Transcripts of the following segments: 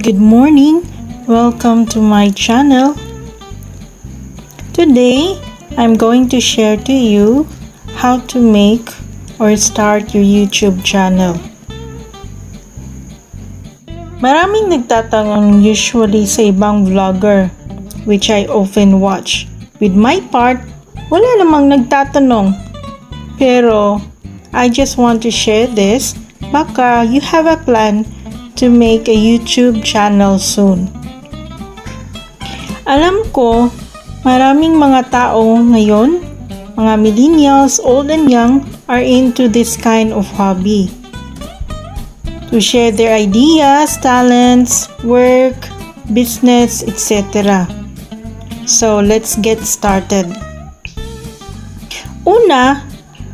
good morning. Welcome to my channel. Today, I'm going to share to you how to make or start your YouTube channel. Maraming nagtatanong usually sa ibang vlogger, which I often watch. With my part, wala namang nagtatanong. Pero, I just want to share this. Baka you have a plan to make a YouTube channel soon. Alam ko, maraming mga tao ngayon, mga millennials, old and young, are into this kind of hobby. To share their ideas, talents, work, business, etc. So, let's get started. Una,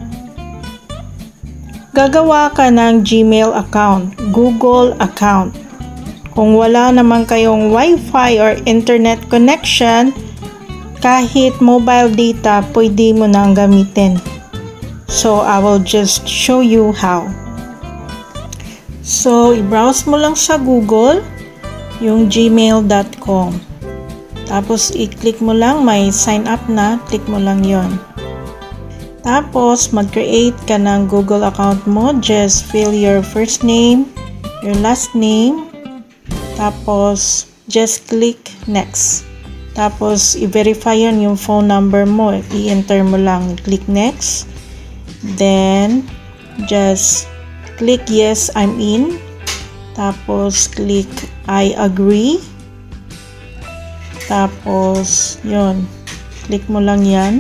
gagawa ka ng Gmail account, Google account. Kung wala naman kayong Wi-Fi or internet connection, kahit mobile data, pwede mo nang gamitin. So, I will just show you how. So, i-browse mo lang sa Google, yung gmail.com. Tapos, i-click mo lang, may sign up na, click mo lang yon. Tapos, mag-create ka ng Google account mo. Just fill your first name, your last name. Tapos, just click next. Tapos, i-verify yun yung phone number mo. I-enter mo lang. Click next. Then, just click yes, I'm in. Tapos, click I agree. Tapos, yun. Click mo lang yan.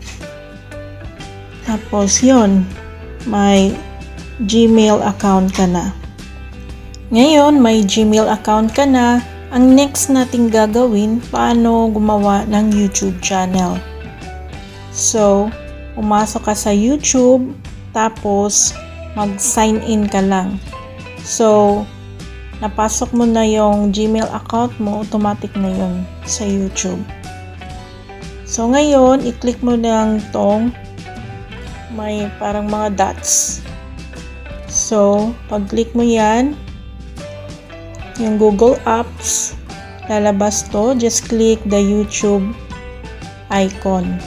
Tapos yun, may Gmail account ka na. Ngayon, may Gmail account ka na. Ang next nating gagawin, paano gumawa ng YouTube channel. So, pumasok ka sa YouTube, tapos mag-sign in ka lang. So, napasok mo na yung Gmail account mo, automatic na yun sa YouTube. So, ngayon, i-click mo lang tong may parang mga dots. So, pag-click mo yan, yung Google Apps, lalabas to. Just click the YouTube icon.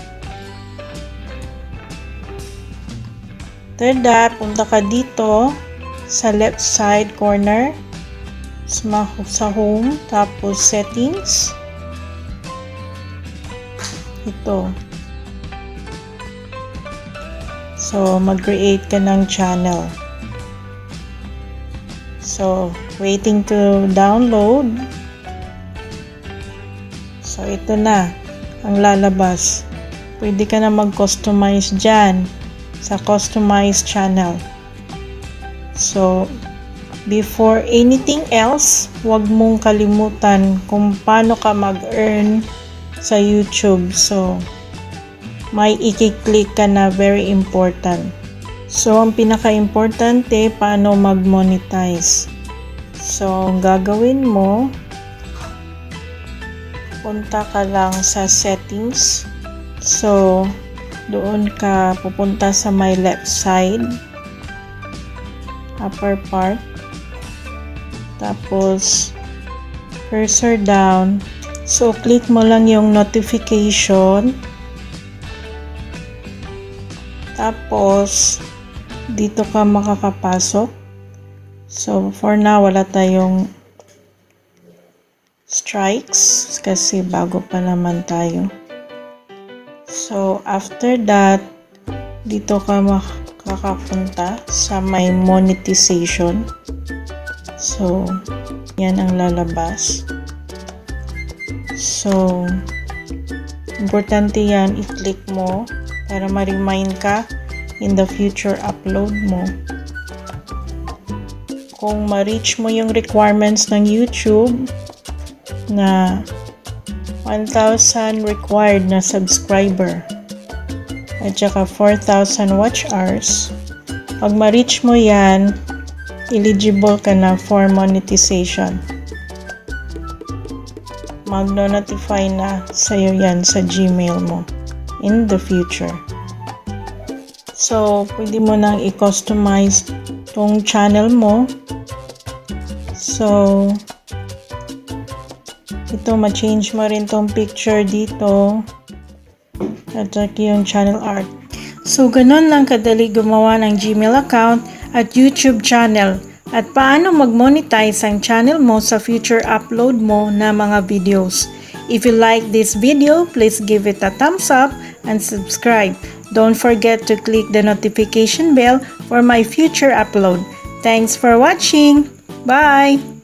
After that, punta ka dito sa left side corner sa home, tapos settings. Ito. So, mag-create ka ng channel. So, waiting to download. So, ito na ang lalabas. Pwede ka na mag-customize dyan sa customize channel. So, before anything else, huwag mong kalimutan kung paano ka mag-earn sa YouTube. So, may i-click ka na very important. So, ang pinaka-importante, paano mag-monetize. So, ang gagawin mo, punta ka lang sa settings. So, doon ka pupunta sa my left side, upper part. Tapos, cursor down. So, click mo lang yung notification. Tapos, dito ka makakapasok. So, for now, wala tayong strikes kasi bago pa naman tayo. So, after that, dito ka makakapunta sa may monetization. So, yan ang lalabas. So, importante yan, i-click mo para ma-remind ka in the future upload mo. Kung ma-reach mo yung requirements ng YouTube na 1,000 required na subscriber at saka 4,000 watch hours, pag ma-reach mo yan, eligible ka na for monetization. Mag-notify na sa'yo yan sa Gmail mo in the future. So, pwede mo nang i-customize tong channel mo. So, Ito, ma-change mo rin tong picture dito. At saka yung channel art. So, ganun lang kadali gumawa ng Gmail account at YouTube channel. At paano mag-monetize ang channel mo sa future upload mo na mga videos. If you like this video, please give it a thumbs up and subscribe. Don't forget to click the notification bell for my future upload. Thanks for watching. Bye!